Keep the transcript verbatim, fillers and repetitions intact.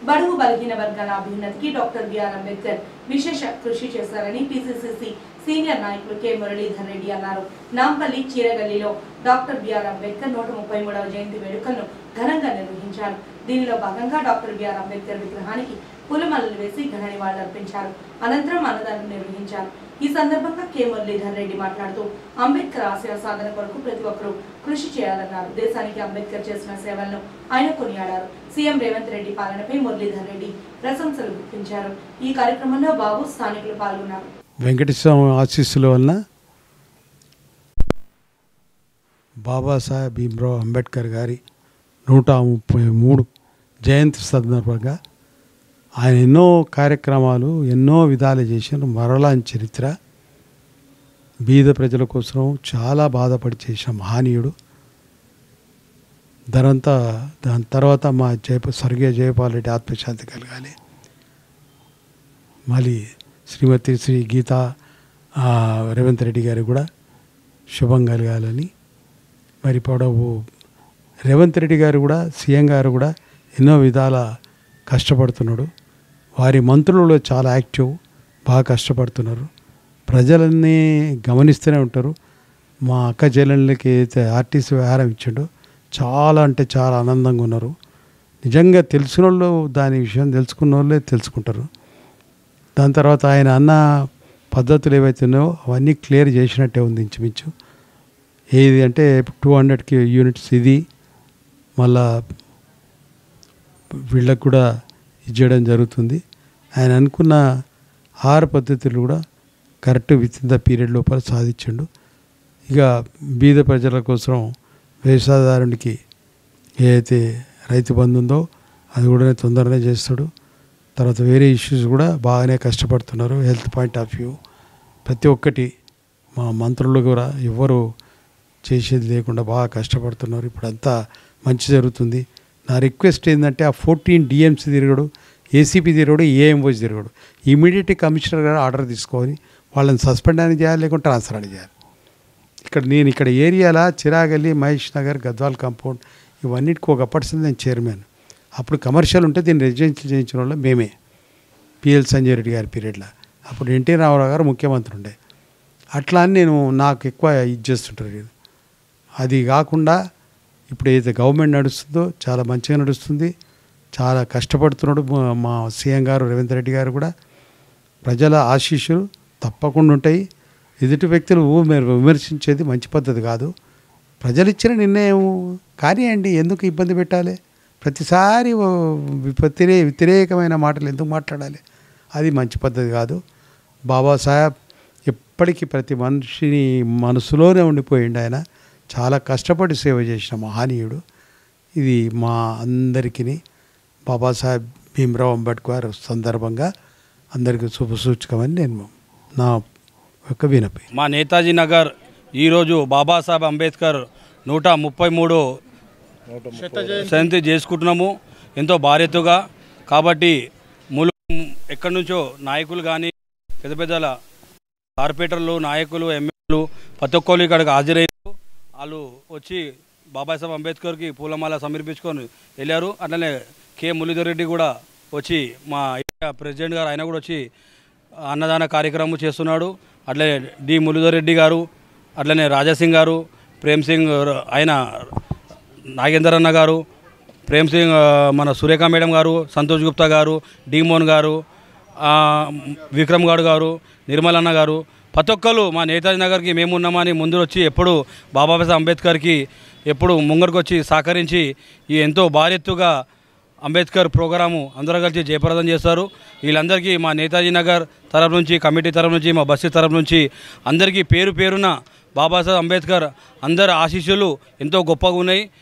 బడుగు బలహీన వర్గాల అభ్యున్నతికి డాక్టర్ బిఆర్ అంబేద్కర్ విశేష కృషి చేశారని పిసిసిసి సీనియర్ నాయకులు కె మురళీధర్ రెడ్డి అన్నారు. నాంపల్లి చీరగల్లిలో డాక్టర్ బిఆర్ అంబేద్కర్ నూట ముప్పై మూడవ జయంతి వేడుకలను ఘనంగా నిర్వహించారు. దీనిలో భాగంగా డాక్టర్ బిఆర్ అంబేద్కర్ విగ్రహానికి పూలమాలలు వేసి ఘన నివాళులర్పించారు. అనంతరం అన్నదానం నిర్వహించారు. ఈ సందర్భంగా కె మురళీధర్ రెడ్డి మాట్లాడుతూ అంబేద్కర్ ఆశయ సాధన కొరకు ప్రతి ఒక్కరూ కృషి చేయాలన్నారు. దేశానికి అంబేద్కర్ చేసిన సేవలను ఆయన కొనియాడారు. సీఎం రేవంత్ రెడ్డి పాలనపై మురళీధర్ రెడ్డి ప్రశంసలు గుర్తించారు. ఈ కార్యక్రమంలో బాబు స్థానికులు పాల్గొన్నారు. వెంకటేశ్వర ఆశీస్సుల వలన బాబాసాహెబ్ భీమ్రావ్ అంబేద్కర్ గారి నూట ముప్పై మూడు జయంతి సందర్భంగా ఆయన ఎన్నో కార్యక్రమాలు ఎన్నో విధాలు చేసిన మరలాని చరిత్ర, బీద ప్రజల కోసం చాలా బాధపడి చేసిన మహనీయుడు. దానంతా దాని తర్వాత మా జయప స్వర్గీయ జయపాల్ రెడ్డి ఆత్మశాంతి కలగాలి. మళ్ళీ శ్రీమతి శ్రీ గీతా రేవంత్ రెడ్డి గారు కూడా శుభం కలగాలని. మరి పొడవు రేవంత్ రెడ్డి గారు కూడా సీఎం గారు కూడా ఎన్నో విధాల కష్టపడుతున్నాడు. వారి మంత్రులలో చాలా యాక్టివ్, బాగా కష్టపడుతున్నారు. ప్రజలన్నీ గమనిస్తూనే ఉంటారు. మా అక్క చెల్లెళ్ళకి అయితే ఆర్టీసీ వ్యవహారం ఇచ్చాడో చాలా అంటే చాలా ఆనందంగా ఉన్నారు. నిజంగా తెలిసిన వాళ్ళు దాని విషయం తెలుసుకున్న వాళ్ళే తెలుసుకుంటారు. దాని తర్వాత ఆయన అన్న పద్ధతులు ఏవైతే ఉన్నాయో అవన్నీ క్లియర్ చేసినట్టే ఉంది ఇంచుమించు. ఏది అంటే టూ హండ్రెడ్కి యూనిట్స్ ఇది మళ్ళా వీళ్ళకు కూడా ఇచ్చేయడం జరుగుతుంది. ఆయన అనుకున్న ఆహార పద్ధతులు కూడా correct with in the period లోపల సాధించండు. ఇక బీద ప్రజల కోసం వ్యవసాయదారునికి ఏదైతే రైతు బంధు ఉందో అది కూడా తొందరనే చేస్తాడు. తర్వాత వేరే ఇష్యూస్ కూడా బాగానే కష్టపడుతున్నారు. హెల్త్ పాయింట్ ఆఫ్ వ్యూ ప్రతి ఒక్కటి మా మంత్రులు కూడా ఎవ్వరు చేసేది లేకుండా బాగా కష్టపడుతున్నారు. ఇప్పుడు అంతా మంచి జరుగుతుంది. నా రిక్వెస్ట్ ఏంటంటే ఆ ఫోర్టీన్ డిఎంసీ తిరగడు, ఏసీపీ తిరగడు, ఏఎంఓస్ తిరగడు. ఇమీడియట్గా కమిషనర్ గారు ఆర్డర్ తీసుకొని వాళ్ళని సస్పెండ్ అని చేయాలి, లేకుంటే ట్రాన్స్ఫర్ అని చేయాలి. ఇక్కడ నేను ఇక్కడ ఏరియాలో చిరాగల్లి, మహేష్ నగర్, గద్వాల్ కాంపౌండ్ ఇవన్నిటికి ఒకప్పటి నేను చైర్మన్. అప్పుడు కమర్షియల్ ఉంటే దీన్ని రెసిడెన్షియల్ చేయించిన వాళ్ళు మేమే, పిఎల్ సంజయ్ రెడ్డి గారి పీరియడ్లో. అప్పుడు ఎన్టీ రామారావు గారు ముఖ్యమంత్రి ఉండే. అట్లా అని నేను నాకు ఎక్కువ ఇది చేస్తుంటారు. అది కాకుండా ఇప్పుడు ఏదైతే గవర్నమెంట్ నడుస్తుందో చాలా మంచిగా నడుస్తుంది. చాలా కష్టపడుతున్నాడు మా సీఎం గారు రేవంత్ రెడ్డి గారు కూడా. ప్రజల ఆశీస్సులు తప్పకుండా ఉంటాయి. ఎదుటి వ్యక్తులు మీరు విమర్శించేది మంచి పద్ధతి కాదు. ప్రజలు ఇచ్చిన నిర్ణయం కానివ్వండి, ఎందుకు ఇబ్బంది పెట్టాలి? ప్రతిసారి వ్యతిరే వ్యతిరేకమైన మాటలు ఎందుకు మాట్లాడాలి? అది మంచి పద్ధతి కాదు. బాబాసాహెబ్ ఎప్పటికీ ప్రతి మనిషిని మనసులోనే ఉండిపోయిండు. ఆయన చాలా కష్టపడి సేవ చేసిన మహనీయుడు. ఇది మా అందరికీ బాబాసాహెబ్ భీమ్రావ్ అంబేద్కర్ సందర్భంగా అందరికీ శుభసూచకమని నేను నా యొక్క వినపి. మా నేతాజీ నగర్ ఈరోజు బాబాసాహెబ్ అంబేద్కర్ నూట ముప్పై మూడు జయంతి చేసుకుంటున్నాము ఎంతో భార్యతగా. కాబట్టి మూల ఎక్కడి నుంచో నాయకులు కానీ పెద్ద పెద్దల కార్పొరేటర్లు, నాయకులు, ఎమ్మెల్యేలు ప్రతి ఒక్కరు ఇక్కడికి హాజరయ్యారు. వాళ్ళు వచ్చి బాబాసాహెబ్ అంబేద్కర్కి పూలమాల సమర్పించుకొని వెళ్ళారు. అట్లనే కె మురళీధర్ రెడ్డి కూడా వచ్చి మా ప్రెసిడెంట్ గారు ఆయన కూడా వచ్చి అన్నదాన కార్యక్రమం చేస్తున్నాడు. అట్లనే డి మురళీధర్ రెడ్డి గారు, అట్లనే రాజాసింగ్ గారు, ప్రేమ్ సింగ్ ఆయన నాగేందర్ అన్న గారు, ప్రేమ్ సింగ్ మన సురేఖ మేడం గారు, సంతోష్ గుప్తా గారు, డి మోహన్ గారు, విక్రమ్ గౌడ్ గారు, నిర్మల్ అన్న గారు ప్రతి ఒక్కరు మా నేతాజీ నగర్కి మేము ఉన్నామని ముందు వచ్చి ఎప్పుడు బాబాసాహెబ్ అంబేద్కర్కి ఎప్పుడు ముంగరికి వచ్చి సహకరించి ఈ ఎంతో భార్యత్తుగా అంబేద్కర్ ప్రోగ్రాము అందరూ కలిసి జయప్రదం చేస్తారు. వీళ్ళందరికీ మా నేతాజీ నగర్ తరఫు నుంచి, కమిటీ తరఫు నుంచి, మా బస్తీ తరఫు నుంచి అందరికీ పేరు పేరున బాబాసాహెబ్ అంబేద్కర్ అందరి ఆశీస్సులు ఎంతో గొప్పగా ఉన్నాయి.